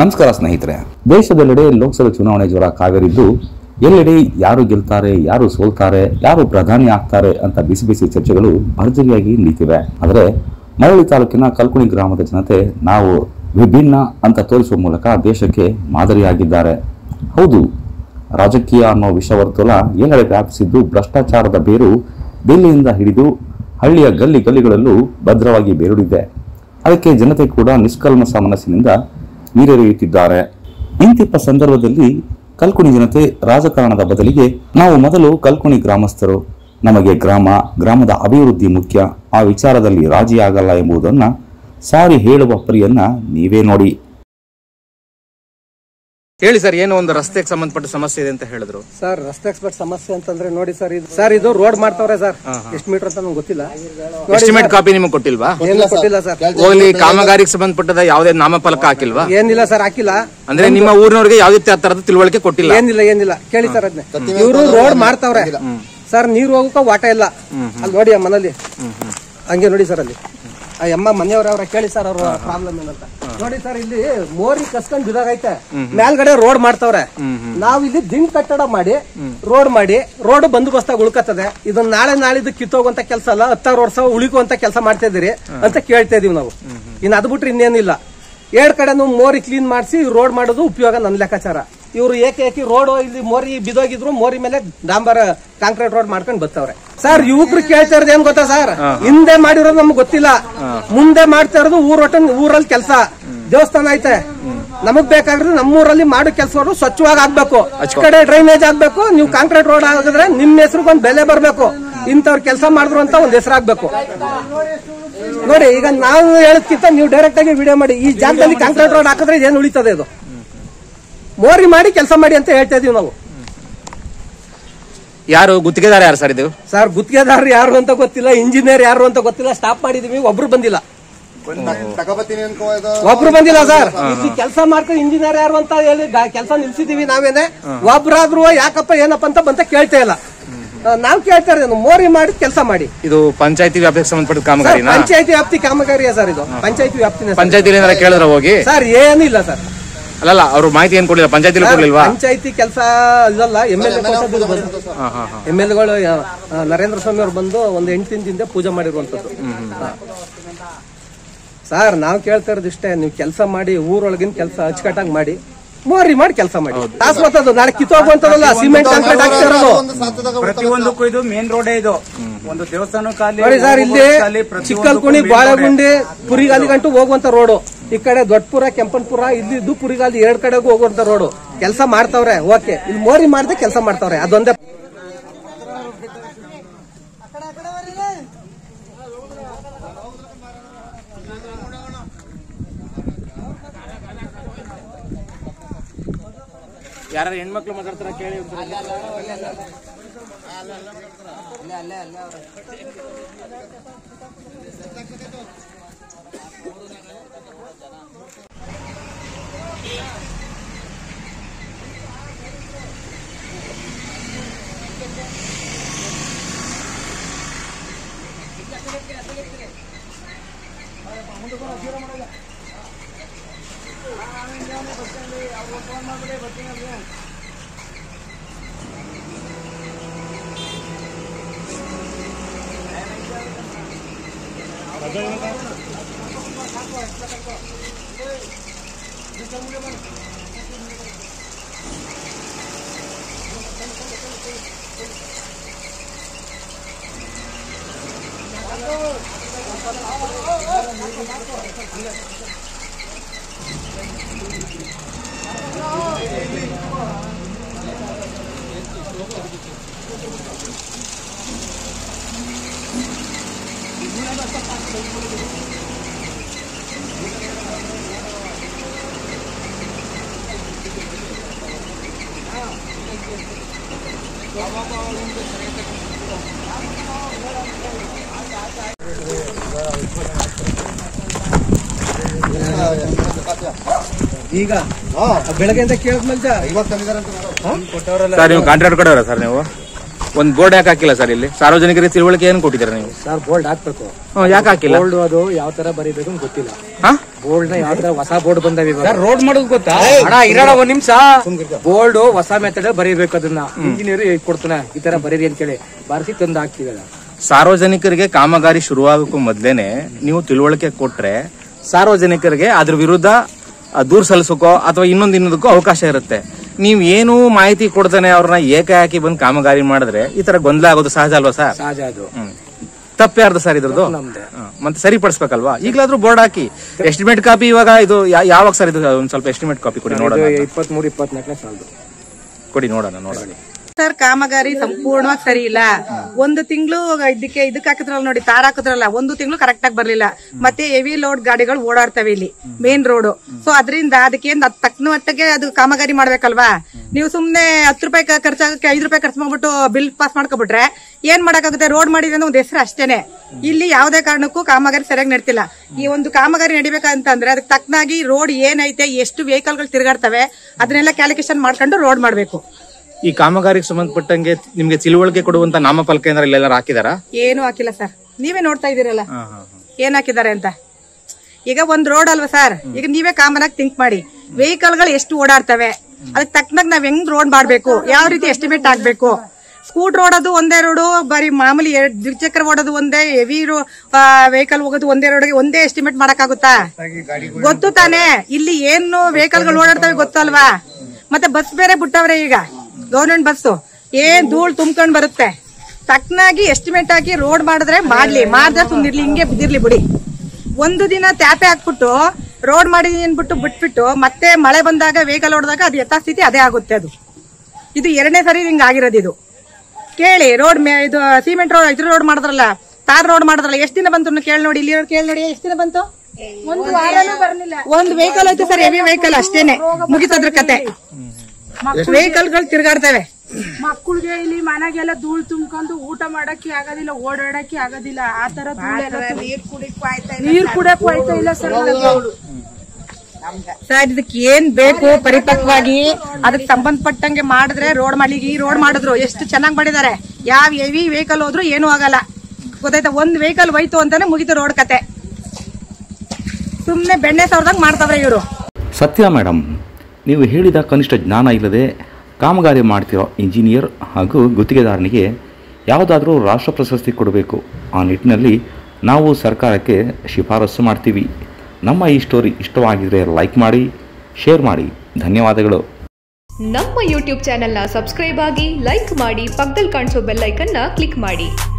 ನಮಸ್ಕಾರ ಸ್ನೇಹಿತರೆ. ದೇಶದೆಲ್ಲೆಡೆ ಲೋಕಸಭೆ ಚುನಾವಣೆ ಜ್ವರ ಕಾವೇರಿದ್ದು ಎಲ್ಲೆಡೆ ಯಾರು ಗೆಲ್ತಾರೆ, ಯಾರು ಸೋಲ್ತಾರೆ, ಯಾರು ಪ್ರಧಾನಿ ಆಗ್ತಾರೆ ಅಂತ ಬಿಸಿ ಬಿಸಿ ಚರ್ಚೆಗಳು ಭರ್ಜರಿಯಾಗಿ ನಿಂತಿವೆ. ಆದರೆ ಮಳವಳ್ಳಿ ತಾಲೂಕಿನ ಕಲ್ಕುಣಿ ಗ್ರಾಮದ ಜನತೆ ನಾವು ವಿಭಿನ್ನ ಅಂತ ತೋರಿಸುವ ಮೂಲಕ ದೇಶಕ್ಕೆ ಮಾದರಿಯಾಗಿದ್ದಾರೆ. ಹೌದು, ರಾಜಕೀಯ ಅನ್ನೋ ವಿಷವರ್ತುಲ ಎಲ್ಲೆಡೆ ವ್ಯಾಪಿಸಿದ್ದು ಭ್ರಷ್ಟಾಚಾರದ ಬೇರು ದಿಲ್ಲಿಯಿಂದ ಹಿಡಿದು ಹಳ್ಳಿಯ ಗಲ್ಲಿಗಳಲ್ಲೂ ಭದ್ರವಾಗಿ ಬೇರುಡಿದೆ. ಅದಕ್ಕೆ ಜನತೆ ಕೂಡ ನಿಷ್ಕಲ್ಮಶ ಮನಸ್ಸಿನಿಂದ ನೀರೆರೆಯುತ್ತಿದ್ದಾರೆ. ಇಂತಿಪ್ಪ ಸಂದರ್ಭದಲ್ಲಿ ಕಲ್ಕುಣಿ ಜನತೆ ರಾಜಕಾರಣದ ಬದಲಿಗೆ ನಾವು ಮೊದಲು ಕಲ್ಕುಣಿ ಗ್ರಾಮಸ್ಥರು, ನಮಗೆ ಗ್ರಾಮದ ಅಭಿವೃದ್ಧಿ ಮುಖ್ಯ, ಆ ವಿಚಾರದಲ್ಲಿ ರಾಜಿಯಾಗಲ್ಲ ಎಂಬುದನ್ನು ಸಾರಿ ಹೇಳುವ ಪರಿಯನ್ನ ನೀವೇ ನೋಡಿ. ಹೇಳಿ ಸರ್, ಏನೋ ಒಂದು ರಸ್ತೆಗೆ ಸಂಬಂಧಪಟ್ಟ ಸಮಸ್ಯೆ ಇದೆ ಅಂತ ಹೇಳಿದ್ರು. ಸರ್, ರಸ್ತೆಗೆ ಸಂಬಂಧ ಸಮಸ್ಯೆ ಅಂತಂದ್ರೆ ನೋಡಿ ಸರ್, ಇದು ರೋಡ್ ಮಾಡ್ತಾವ್ರೆ ಸರ್. ಎಷ್ಟು ಮೀಟರ್ ಅಂತ ನಮ್ಗೆ ಗೊತ್ತಿಲ್ಲ. ಎಸ್ಟಿಮೇಟ್ ಕಾಪಿ ನಿಮಗೆ ಕೊಟ್ಟಿಲ್ವಾ? ಏನು ಕೊಟ್ಟಿಲ್ಲ ಸರ್. ಹೋಗ್ಲಿ, ಕಾಮಗಾರಿಗೆ ಸಂಬಂಧಪಟ್ಟದ ಯಾವುದೇ ನಾಮಫಲಕ ಹಾಕಿಲ್ವಾ? ಏನಿಲ್ಲ ಸರ್, ಹಾಕಿಲ್ಲ. ಅಂದ್ರೆ ನಿಮ್ಮ ಊರಿನವರಿಗೆ ಯಾವುದೇ ತರದ ತಿಳುವಳಿಕೆ ಕೊಟ್ಟಿಲ್ಲ? ಏನಿಲ್ಲ ಕೇಳಿ ಸರ್. ಅದನ್ನ ಇವರು ರೋಡ್ ಮಾಡ್ತಾವ್ರೆ ಸರ್, ನೀರು ಹೋಗಕ್ಕ ವಾಟ ಇಲ್ಲ. ಅಲ್ಲಿ ನೋಡಿ ಆ ಮನೇಲಿ ಹಂಗೆ ನೋಡಿ ಸರ್, ಅಲ್ಲಿ ಆ ಅಮ್ಮ ಮನೆಯವ್ರ ಕೇಳಿ ಸರ್ ಅವ್ರ ಪ್ರಾಬ್ಲಮ್ ಏನಂತ ನೋಡಿ ಸರ್. ಇಲ್ಲಿ ಮೋರಿ ಕಸ್ಕೊಂಡ್ ಬಿದಾಗೈತೆ, ಮೇಲ್ಗಡೆ ರೋಡ್ ಮಾಡ್ತಾವ್ರೆ. ನಾವ್ ಇಲ್ಲಿ ದಿಂಡ್ ಕಟ್ಟಡ ಮಾಡಿ ರೋಡ್ ಬಂದೋಬಸ್ತಾಗ ಉಳ್ಕತ್ತದೆ. ಇದನ್ನ ನಾಳಿದ್ದು ಕಿತ್ತೋಗುವಂತ ಕೆಲಸ ಅಲ್ಲ, 10 ವರ್ಷ ಉಳಿಕುವಂತ ಕೆಲಸ ಮಾಡ್ತಾ ಇದೀರಿ ಅಂತ ಕೇಳ್ತಾ ಇದೀವಿ ನಾವು. ಇನ್ನು ಅದ್ ಬಿಟ್ರೆ ಇನ್ನೇನಿಲ್ಲ. 2 ಕಡೆನೂ ಮೋರಿ ಕ್ಲೀನ್ ಮಾಡಿಸಿ ರೋಡ್ ಮಾಡೋದು ಉಪಯೋಗ ನನ್ನ ಲೆಕ್ಕಾಚಾರ. ಇವರು ಏಕಿ ರೋಡ್ ಇಲ್ಲಿ ಮೋರಿ ಬಿದೋಗಿದ್ರು, ಮೋರಿ ಮೇಲೆ ಡಾಂಬರ್ ಕಾಂಕ್ರೀಟ್ ರೋಡ್ ಮಾಡ್ಕೊಂಡು ಬರ್ತಾವ್ರೆ ಸರ್. ಯುವಕರು ಕೇಳ್ತಾ ಇರೋದು ಏನ್ ಗೊತ್ತಾ ಸರ್, ಹಿಂದೆ ಮಾಡಿರೋದು ನಮ್ಗೆ ಗೊತ್ತಿಲ್ಲ, ಮುಂದೆ ಮಾಡ್ತಾ ಇರೋದು ಊರಲ್ಲಿ ಕೆಲಸ. ದೇವಸ್ಥಾನ ಐತೆ, ನಮಗ್ ಬೇಕಾಗಿರೋದು ನಮ್ಮೂರಲ್ಲಿ ಮಾಡೋ ಕೆಲಸವರು ಸ್ವಚ್ಛವಾಗಿ ಆಗ್ಬೇಕು, ಕಡೆ ಡ್ರೈನೇಜ್ ಆಗ್ಬೇಕು. ನೀವು ಕಾಂಕ್ರೀಟ್ ರೋಡ್ ಆಗಿದ್ರೆ ನಿಮ್ ಹೆಸರಿಗೊಂದು ಬೆಲೆ ಬರ್ಬೇಕು. ಇಂಥವ್ರ ಕೆಲಸ ಮಾಡಿದ್ರು ಅಂತ ಒಂದ್ ಹೆಸರಾಗ್ಬೇಕು ನೋಡಿ. ಈಗ ನಾವು ಹೇಳೋದ್ಕಿಂತ ನೀವು ಡೈರೆಕ್ಟ್ ಆಗಿ ವಿಡಿಯೋ ಮಾಡಿ, ಈ ಜಾಗದಲ್ಲಿ ಕಾಂಕ್ರೀಟ್ ರೋಡ್ ಹಾಕಿದ್ರೆ ಏನ್ ಉಳಿತದೆ? ಇದು ಮೋರಿ ಮಾಡಿ ಕೆಲಸ ಮಾಡಿ ಅಂತ ಹೇಳ್ತಾ ಇದೀವಿ ನಾವು. ಯಾರು ಗುತ್ತಿಗೆದಾರ ಯಾರು ಸರ್ ಇದು? ಸರ್, ಗುತ್ತಿಗೆದಾರ ಯಾರು ಅಂತ ಗೊತ್ತಿಲ್ಲ, ಇಂಜಿನಿಯರ್ ಯಾರು ಅಂತ ಗೊತ್ತಿಲ್ಲ. ಸ್ಟಾಪ್ ಮಾಡಿದೀವಿ, ಒಬ್ರು ಬಂದಿಲ್ಲ ಸರ್. ಇಲ್ಲಿ ಕೆಲಸ ಮಾಡ್ಕೊಂಡು ಇಂಜಿನಿಯರ್ ಯಾರು ಅಂತ ಹೇಳಿ ಕೆಲಸ ನಿಲ್ಸಿದೀವಿ ನಾವೇನೆ. ಒಬ್ರಾದ್ರೂ ಯಾಕಪ್ಪ ಏನಪ್ಪ ಅಂತ ಕೇಳ್ತಾ ಇಲ್ಲ. ನಾವ್ ಕೇಳ್ತಾ ಇರೋದು ಮೋರಿ ಮಾಡಿ ಕೆಲಸ ಮಾಡಿ. ಇದು ಪಂಚಾಯತಿ ವ್ಯಾಪ್ತಿಗೆ ಸಂಬಂಧಪಟ್ಟ ಕಾಮಗಾರಿ? ಪಂಚಾಯತಿ ವ್ಯಾಪ್ತಿ ಕಾಮಗಾರಿಯ ಸರ್ ಇದು. ಪಂಚಾಯತಿ ವ್ಯಾಪ್ತಿ. ಪಂಚಾಯತಿ ಕೇಳಿದ್ರ ಹೋಗಿ? ಸರ್, ಏನಿಲ್ಲ ಸರ್. ಅಲ್ಲ, ಅವ್ರು ಮಾಹಿತಿ ಏನ್ ಕೊಡಲಿಲ್ಲ? ಪಂಚಾಯತಿ ಕೊಡ್ಲಿಲ್ವಾ? ಪಂಚಾಯತಿ ಕೆಲಸ ಇದಲ್ಲ. MLAಗಳು ನರೇಂದ್ರ ಸ್ವಾಮಿ ಅವ್ರು ಬಂದು ಒಂದು 8 ದಿನದಿಂದ ಪೂಜೆ ಮಾಡಿರುವಂತದ್ದು ಸರ್. ನಾವ್ ಕೇಳ್ತಾ ಇರೋದು ಇಷ್ಟೇ, ನೀವು ಕೆಲಸ ಮಾಡಿ, ಊರೊಳಗಿನ ಕೆಲಸ ಅಚ್ಚುಕಟ್ಟಾಗಿ ಮಾಡಿ, ಮೋರಿ ಮಾಡಿ ಕೆಲಸ ಮಾಡಿ. ತಾಸ್ಮತ್ತದು ನಾಳೆ ಕಿತ್ತೋಗುವಂತದಲ್ಲ, ಸಿಮೆಂಟ್ ಕಾಂಕ್ರೀಟ್ ಆಗ್ತಾ ಇರೋದು. ಪ್ರತಿಯೊಂದಕ್ಕೂ ಇದು ಮೇನ್ ರೋಡೇ. ಇದು ಒಂದು ದೇವಸ್ಥಾನ ನೋಡಿ ಸರ್, ಇಲ್ಲಿ ಚಿಕ್ಕಲ್ಕುಣಿ, ಬಾಳೆಗುಂಡಿ, ಪುರಿಗಾಲಿ ಗಂಟು ಹೋಗುವಂತ ರೋಡು. ಈ ಕಡೆ ದೊಡ್ಡಪುರ, ಕೆಂಪನ್ಪುರ, ಇಲ್ಲಿದ್ದು ಪುರಿಗಾಲಿ 2 ಕಡೆಗೂ ಹೋಗುವಂತ ರೋಡು. ಕೆಲಸ ಮಾಡ್ತಾವ್ರೆ, ಓಕೆ. ಇಲ್ಲಿ ಮೋರಿ ಮಾಡದೆ ಕೆಲಸ ಮಾಡ್ತಾವ್ರೆ, ಅದೊಂದೇ. ಯಾರು ಹೆಣ್ಮಕ್ಳು ಮಾತಾಡ್ತಾರ ಕೇಳಿ. ಈಗ ಬೆಳಗ್ಗೆಯಿಂದ ಕೇಳಿದ್ಮೇಲೆ ಸರ್, ನೀವು ಕಾಂಟ್ರಾಕ್ಟ್ ಕೊಡೋರ ಸರ್? ನೀವು ಒಂದ್ ಬೋರ್ಡ್ ಯಾಕೆ ಹಾಕಿಲ್ಲ ಸರ್ ಇಲ್ಲಿ? ಸಾರ್ವಜನಿಕರಿಗೆ ತಿಳುವಳಿಕೆ ಏನು ಕೊಟ್ಟಿದ್ದೀರಾ ನೀವು? ಸರ್ ಬೋರ್ಡ್ ಹಾಕ್ಬೇಕು. ಯಾಕೆ ಹಾಕಿಲ್ಲ? ಬೋರ್ಡ್ ಅದು ಯಾವ ತರ ಬರೀಬೇಕು ಅಂತ ಗೊತ್ತಿಲ್ಲ. ಹಾ, ಬೋರ್ಡ್ ನ ಯಾವ ತರ ಹೊಸ ಬೋರ್ಡ್ ಬಂದವ ರೋಡ್ ಮಾಡೋದು ಗೊತ್ತಾ? ಅಣ್ಣ ಇರೋಣ ಒಂದ್ ನಿಮಿಷ. ಬೋರ್ಡ್ ಹೊಸ ಮೆಥಡ್ ಬರೀಬೇಕು, ಅದನ್ನ ಇಂಜಿನಿಯರ್ ಕೊಡ್ತಾನೆ ಈ ತರ ಬರೀರಿ ಅಂತೇಳಿ ಬಾರಿಸಿ ತಂದು ಹಾಕ್ತಿವಿ. ಸಾರ್ವಜನಿಕರಿಗೆ ಕಾಮಗಾರಿ ಶುರುವಾಗಕ್ಕೂ ಮೊದ್ಲೇನೆ ನೀವು ತಿಳುವಳಿಕೆ ಕೊಟ್ರೆ ಸಾರ್ವಜನಿಕರಿಗೆ ಅದ್ರ ವಿರುದ್ಧ ದೂರ್ ಸಲ್ಲಿಸೋಕೋ ಅಥವಾ ಇನ್ನೊಂದಕ್ಕೂ ಅವಕಾಶ ಇರುತ್ತೆ. ನೀವ್ ಏನು ಮಾಹಿತಿ ಕೊಡ್ತಾನೆ ಅವ್ರನ್ನ ಏಕಾಏಕಿ ಬಂದು ಕಾಮಗಾರಿ ಮಾಡಿದ್ರೆ ಈ ತರ ಗೊಂದಲ ಆಗೋದು ಸಹಜ ಅಲ್ವಾ ಸರ್? ಸಹಜ ಅದು. ತಪ್ಪ್ಯಾರ್ದು ಸರ್ ಇದ್ರದ್ದು? ಮತ್ತೆ ಸರಿಪಡಿಸ್ಬೇಕಲ್ವಾ? ಈಗಲಾದ್ರೂ ಬೋರ್ಡ್ ಹಾಕಿ. ಎಸ್ಟಿಮೇಟ್ ಕಾಪಿ ಇವಾಗ ಇದು ಯಾವಾಗ ಸರ್? ಇದು ಒಂದ್ ಸ್ವಲ್ಪ ಎಸ್ಟಿಮೇಟ್ ಕಾಪಿ ಕೊಡಿ ನೋಡೋಣ. 23-24 ಸಾಲದು ಕೊಡಿ ನೋಡೋಣ. ಸರ್ ಕಾಮಗಾರಿ ಸಂಪೂರ್ಣವಾಗಿ ಸರಿ ಇಲ್ಲ. ಒಂದು ತಿಂಗಳು ಇದಕ್ಕೆ ಹಾಕಿದ್ರಲ್ಲ ನೋಡಿ, ತಾರ್ ಹಾಕಿದ್ರಲ್ಲ, ಒಂದು ತಿಂಗಳು ಕರೆಕ್ಟ್ ಆಗಿ ಬರ್ಲಿಲ್ಲ. ಮತ್ತೆ ಹೆವಿ ಲೋಡ್ ಗಾಡಿಗಳು ಓಡಾಡ್ತವೆ ಇಲ್ಲಿ ಮೇನ್ ರೋಡ್. ಸೊ ಅದರಿಂದ ಅದಕ್ಕೆ ತಕ್ಕ ಮಟ್ಟಿಗೆ ಅದು ಕಾಮಗಾರಿ ಮಾಡ್ಬೇಕಲ್ವಾ? ನೀವು ಸುಮ್ನೆ 10 ರೂಪಾಯಿ ಖರ್ಚಾಗಕ್ಕೆ 5 ರೂಪಾಯಿ ಖರ್ಚು ಮಾಡ್ಬಿಟ್ಟು ಬಿಲ್ ಪಾಸ್ ಮಾಡ್ಕೊಬಿಟ್ರೆ ಏನ್ ಮಾಡಕ್ಕಾಗುತ್ತೆ? ರೋಡ್ ಮಾಡಿದ್ರೆ ಒಂದು ಹೆಸರು ಅಷ್ಟೇನೆ. ಇಲ್ಲಿ ಯಾವುದೇ ಕಾರಣಕ್ಕೂ ಕಾಮಗಾರಿ ಸರಿಯಾಗಿ ನಡೀತಿಲ್ಲ. ಈ ಒಂದು ಕಾಮಗಾರಿ ನಡಿಬೇಕಂತಂದ್ರೆ ಅದಕ್ಕೆ ತಕ್ಕನಾಗಿ ರೋಡ್ ಏನೈತೆ, ಎಷ್ಟು ವೆಹಿಕಲ್ಗಳು ತಿರುಗಾಡ್ತವೆ ಅದನ್ನೆಲ್ಲ ಕ್ಯಾಲ್ಕುಲೇಷನ್ ಮಾಡ್ಕೊಂಡು ರೋಡ್ ಮಾಡ್ಬೇಕು. ಈ ಕಾಮಗಾರಿಗೆ ಸಂಬಂಧಪಟ್ಟಂಗೆ ನಿಮ್ಗೆ ತಿಳುವಳಿಕೆ ಕೊಡುವಂತ ನಾಮಫಲಕ ಏನಾರ ಇಲ್ಲೆಲ್ಲ ಹಾಕಿದಾರಾ? ಏನು ಹಾಕಿಲ್ಲ ಸರ್, ನೀವೇ ನೋಡ್ತಾ ಇದೀರಲ್ಲ ಏನ್ ಹಾಕಿದ್ದಾರೆ ಅಂತ. ಈಗ ಒಂದ್ ರೋಡ್ ಅಲ್ವಾ ಸರ್? ಈಗ ನೀವೇ ಕಾಮನ್ ಆಗಿ ಥಿಂಕ್ ಮಾಡಿ, ವೆಹಿಕಲ್ಗಳು ಎಷ್ಟು ಓಡಾಡ್ತವೆ, ಅದಕ್ಕೆ ತಕ್ಕನಾಗ ನಾವ್ ಹೆಂಗ್ ರೋಡ್ ಮಾಡ್ಬೇಕು, ಯಾವ ರೀತಿ ಎಸ್ಟಿಮೇಟ್ ಆಗ್ಬೇಕು. ಸ್ಕೂಟರ್ ಓಡೋದು ಒಂದೇ ರೋಡು, ಬರೀ ಮಾಮೂಲಿ ದ್ವಿಚಕ್ರ ಓಡೋದು ಒಂದೇ, ಹೆವಿ ವೆಹಿಕಲ್ ಹೋಗೋದು ಒಂದೇ ರೋಡ್ಗೆ ಒಂದೇ ಎಸ್ಟಿಮೇಟ್ ಮಾಡಕ್ಕಾಗುತ್ತಾ? ಗೊತ್ತು ತಾನೆ ಇಲ್ಲಿ ಏನು ವೆಹಿಕಲ್ಗಳು ಓಡಾಡ್ತವೆ ಗೊತ್ತಲ್ವಾ? ಮತ್ತೆ ಬಸ್ ಬೇರೆ ಬಿಟ್ಟವ್ರೆ ಈಗ, ಗವರ್ಮೆಂಟ್ ಬಸ್ ಏನ್ ಧೂಳ್ ತುಂಬ್ಕೊಂಡ್ ಬರುತ್ತೆ. ತಕ್ಕನಾಗಿ ಎಸ್ಟಿಮೇಟ್ ಹಾಕಿ ರೋಡ್ ಮಾಡಿದ್ರೆ ಮಾಡ್ಲಿ, ಮಾಡಿದ್ರೆ ಸುಮ್ನಿರ್ಲಿ, ಹಿಂಗೆ ಬಿದ್ದಿರ್ಲಿ ಬಿಡಿ. ಒಂದು ದಿನ ಟ್ಯಾಪೆ ಹಾಕ್ಬಿಟ್ಟು ರೋಡ್ ಮಾಡಿ ಅನ್ಬಿಟ್ಟು ಬಿಟ್ಬಿಟ್ಟು ಮತ್ತೆ ಮಳೆ ಬಂದಾಗ ವೆಹಿಕಲ್ ಓಡಿದಾಗ ಅದು ಯಥಾಸ್ಥಿತಿ ಅದೇ ಆಗುತ್ತೆ. ಇದು 2ನೇ ಸರಿ ಹಿಂಗ ಆಗಿರೋದು. ಇದು ಕೇಳಿ, ರೋಡ್ ಇದು ಸಿಮೆಂಟ್ ರೋಡ್ ಇದ್ರ ರೋಡ್ ಮಾಡಿದ್ರಲ್ಲ, ತಾರ್ ರೋಡ್ ಮಾಡಿದ್ರಲ್ಲ, ಎಷ್ಟ್ ದಿನ ಬಂತು ಕೇಳಿ ನೋಡಿ. ಇಲ್ಲಿ ಕೇಳಿ ನೋಡಿ ಎಷ್ಟ್ ದಿನ ಬಂತು? ಒಂದು ವೆಹಿಕಲ್ ಆಯ್ತು ಸರ್, ಹೆವಿ ವೆಹಿಕಲ್ ಅಷ್ಟೇನೆ, ಮುಗಿತದ್ರ ಕತೆ. ವೆಹಿಕಲ್ಗಳು ತಿರ್ಗಾಡ್ತವೆ. ಮಕ್ಕಳಿಗೆ ಇಲ್ಲಿ ಮನೆಗೆಲ್ಲ ಧೂಳ್ ತುಂಬ್ಕೊಂಡು ಊಟ ಮಾಡಕ್ಕೆ ಆಗೋದಿಲ್ಲ, ಓಡಾಡಕ್ಕೆ ಆಗೋದಿಲ್ಲ. ಆ ತರ ನೀರ್ ಕುಡಕ್ ಆಯ್ತಾ ಇಲ್ಲ ಸರ್. ಸರ್ ಇದಕ್ಕೆ ಏನ್ ಬೇಕು ಪರಿಪಕ್ವಾಗಿ ಅದಕ್ಕೆ ಸಂಬಂಧಪಟ್ಟಂಗೆ ಮಾಡಿದ್ರೆ ರೋಡ್ ಮಾಡ್ಲಿ. ಈ ರೋಡ್ ಮಾಡಿದ್ರು ಎಷ್ಟು ಚೆನ್ನಾಗಿ ಮಾಡಿದ್ದಾರೆ. ಯಾವ ಹೆವಿ ವೆಹಿಕಲ್ ಹೋದ್ರು ಏನು ಆಗಲ್ಲ, ಗೊತ್ತಾಯ್ತಾ? ಒಂದ್ ವೆಹಿಕಲ್ ಹೋಯ್ತು ಅಂತಾನೆ ಮುಗಿತು ರೋಡ್ ಕತೆ. ಸುಮ್ನೆ ಬೆಣ್ಣೆ ಸಾವಿರದಂಗ್ ಮಾಡ್ತಾವ್ರೆ ಇವರು. ಸತ್ಯ ಮೇಡಮ್, ನೀವು ಹೇಳಿದ ಕನಿಷ್ಠ ಜ್ಞಾನ ಇಲ್ಲದೆ ಕಾಮಗಾರಿ ಮಾಡ್ತಿರೋ ಇಂಜಿನಿಯರ್ ಹಾಗೂ ಗುತ್ತಿಗೆದಾರನಿಗೆ ಯಾವುದಾದ್ರೂ ರಾಷ್ಟ್ರ ಪ್ರಶಸ್ತಿ ಕೊಡಬೇಕು. ಆ ನಿಟ್ಟಿನಲ್ಲಿ ನಾವು ಸರ್ಕಾರಕ್ಕೆ ಶಿಫಾರಸು ಮಾಡ್ತೀವಿ. ನಮ್ಮ ಈ ಸ್ಟೋರಿ ಇಷ್ಟವಾಗಿದ್ರೆ ಲೈಕ್ ಮಾಡಿ, ಶೇರ್ ಮಾಡಿ. ಧನ್ಯವಾದಗಳು. ನಮ್ಮ ಯೂಟ್ಯೂಬ್ ಚಾನೆಲ್ನ ಸಬ್ಸ್ಕ್ರೈಬ್ ಆಗಿ, ಲೈಕ್ ಮಾಡಿ, ಪಕ್ಕದಲ್ಲಿ ಕಾಣಿಸೋ ಬೆಲ್ ಐಕನ್ನ ಕ್ಲಿಕ್ ಮಾಡಿ.